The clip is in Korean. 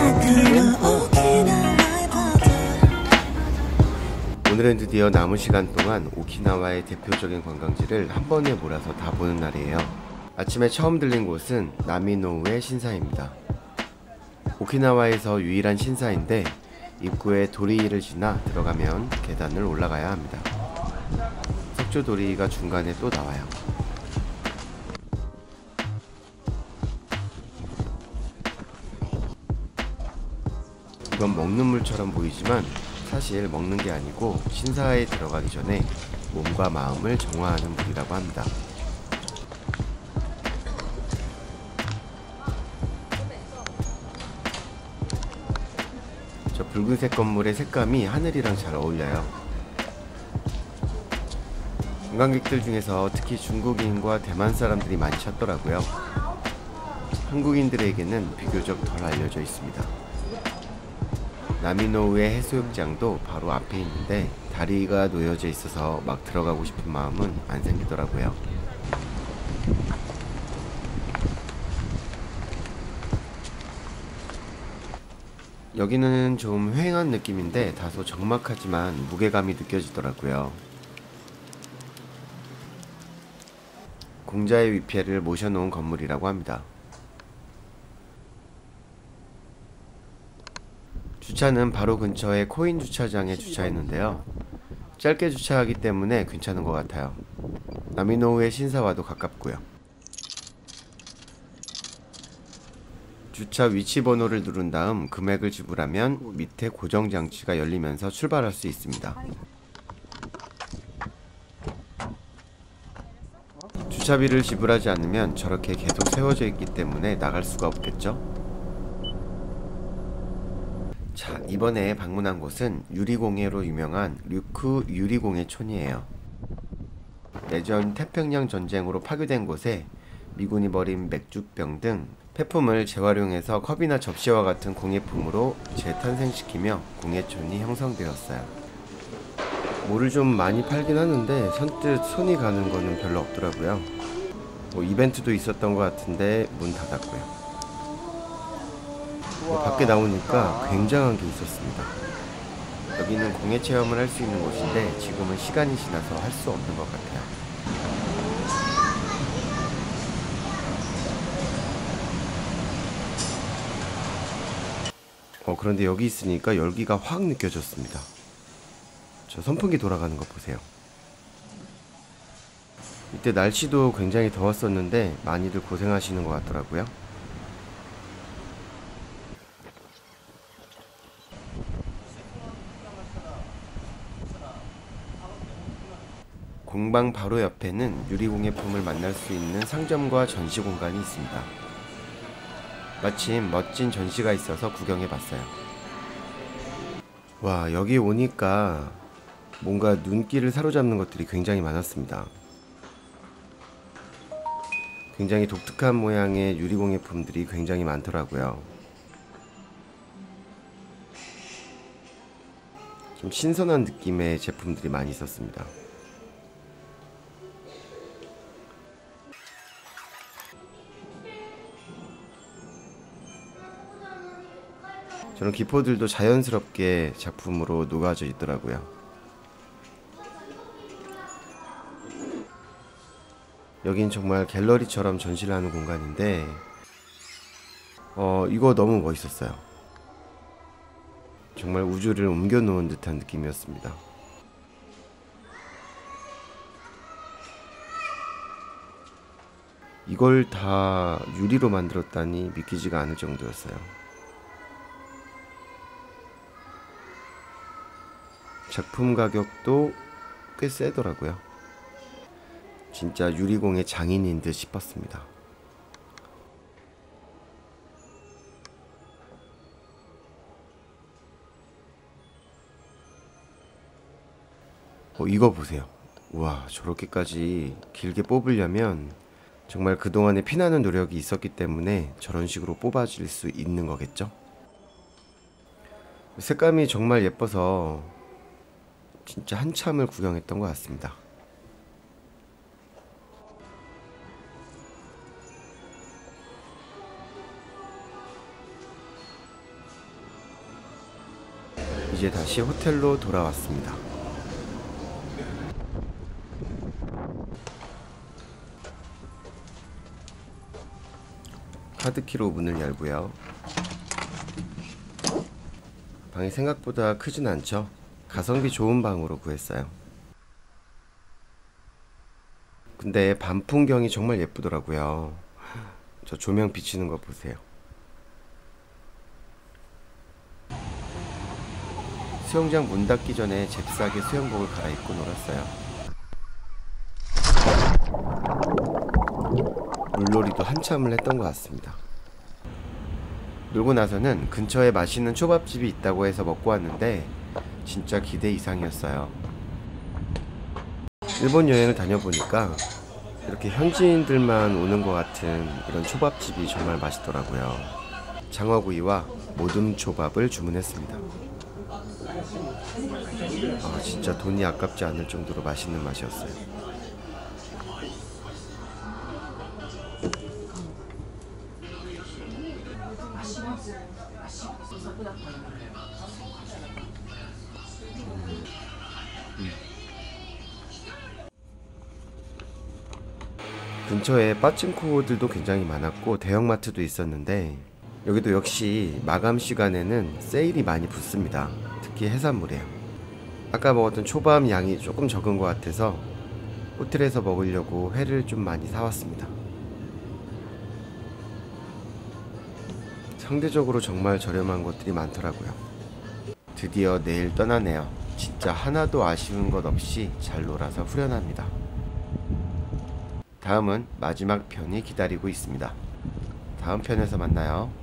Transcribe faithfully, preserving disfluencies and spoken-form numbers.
오늘은 드디어 남은 시간 동안 오키나와의 대표적인 관광지를 한 번에 몰아서 다 보는 날이에요. 아침에 처음 들린 곳은 나미노우의 신사입니다. 오키나와에서 유일한 신사인데 입구에 도리를 지나 들어가면 계단을 올라가야 합니다. 석조 도리가 중간에 또 나와요. 이건 먹는 물처럼 보이지만 사실 먹는 게 아니고 신사에 들어가기 전에 몸과 마음을 정화하는 물이라고 합니다. 저 붉은색 건물의 색감이 하늘이랑 잘 어울려요. 관광객들 중에서 특히 중국인과 대만 사람들이 많이 찾더라고요. 한국인들에게는 비교적 덜 알려져 있습니다. 나미노우의 해수욕장도 바로 앞에 있는데 다리가 놓여져 있어서 막 들어가고 싶은 마음은 안 생기더라고요. 여기는 좀 휑한 느낌인데 다소 적막하지만 무게감이 느껴지더라고요. 공자의 위패를 모셔놓은 건물이라고 합니다. 주차는 바로 근처에 코인 주차장에 주차했는데요. 짧게 주차하기 때문에 괜찮은 것 같아요. 나미노우의 신사와도 가깝고요. 주차 위치 번호를 누른 다음 금액을 지불하면 밑에 고정 장치가 열리면서 출발할 수 있습니다. 주차비를 지불하지 않으면 저렇게 계속 세워져 있기 때문에 나갈 수가 없겠죠? 자, 이번에 방문한 곳은 유리공예로 유명한 류쿠 유리공예촌이에요. 예전 태평양 전쟁으로 파괴된 곳에 미군이 버린 맥주병 등 폐품을 재활용해서 컵이나 접시와 같은 공예품으로 재탄생시키며 공예촌이 형성되었어요. 뭐를 좀 많이 팔긴 하는데 선뜻 손이 가는 거는 별로 없더라고요. 뭐 이벤트도 있었던 것 같은데 문 닫았고요. 밖에 나오니까 굉장한 게 있었습니다. 여기는 공예 체험을 할 수 있는 곳인데 지금은 시간이 지나서 할 수 없는 것 같아요. 어, 그런데 여기 있으니까 열기가 확 느껴졌습니다. 저 선풍기 돌아가는 거 보세요. 이때 날씨도 굉장히 더웠었는데 많이들 고생하시는 것 같더라고요. 공방 바로 옆에는 유리공예품을 만날 수 있는 상점과 전시 공간이 있습니다. 마침 멋진 전시가 있어서 구경해봤어요. 와, 여기 오니까 뭔가 눈길을 사로잡는 것들이 굉장히 많았습니다. 굉장히 독특한 모양의 유리공예품들이 굉장히 많더라고요. 좀 신선한 느낌의 제품들이 많이 있었습니다. 저런 기포들도 자연스럽게 작품으로 녹아져 있더라고요. 여긴 정말 갤러리처럼 전시를 하는 공간인데 어 이거 너무 멋있었어요. 정말 우주를 옮겨 놓은 듯한 느낌이었습니다. 이걸 다 유리로 만들었다니 믿기지가 않을 정도였어요. 작품 가격도 꽤 세더라고요. 진짜 유리공예 장인인 듯 싶었습니다. 어, 이거 보세요. 우와, 저렇게까지 길게 뽑으려면 정말 그동안에 피나는 노력이 있었기 때문에 저런 식으로 뽑아질 수 있는 거겠죠? 색감이 정말 예뻐서 진짜 한참을 구경했던 것 같습니다. 이제 다시 호텔로 돌아왔습니다. 카드키로 문을 열고요. 방이 생각보다 크진 않죠. 가성비 좋은 방으로 구했어요. 근데 밤 풍경이 정말 예쁘더라고요. 저 조명 비치는 거 보세요. 수영장 문 닫기 전에 잽싸게 수영복을 갈아입고 놀았어요. 물놀이도 한참을 했던 것 같습니다. 놀고 나서는 근처에 맛있는 초밥집이 있다고 해서 먹고 왔는데 진짜 기대 이상이었어요. 일본 여행을 다녀보니까 이렇게 현지인들만 오는 것 같은 이런 초밥집이 정말 맛있더라고요. 장어구이와 모둠초밥을 주문했습니다. 아, 진짜 돈이 아깝지 않을 정도로 맛있는 맛이었어요. 근처에 빠찡코들도 굉장히 많았고 대형마트도 있었는데 여기도 역시 마감 시간에는 세일이 많이 붙습니다. 특히 해산물이에요. 아까 먹었던 초밥 양이 조금 적은 것 같아서 호텔에서 먹으려고 회를 좀 많이 사왔습니다. 상대적으로 정말 저렴한 것들이 많더라고요. 드디어 내일 떠나네요. 진짜 하나도 아쉬운 것 없이 잘 놀아서 후련합니다. 다음은 마지막 편이 기다리고 있습니다. 다음 편에서 만나요.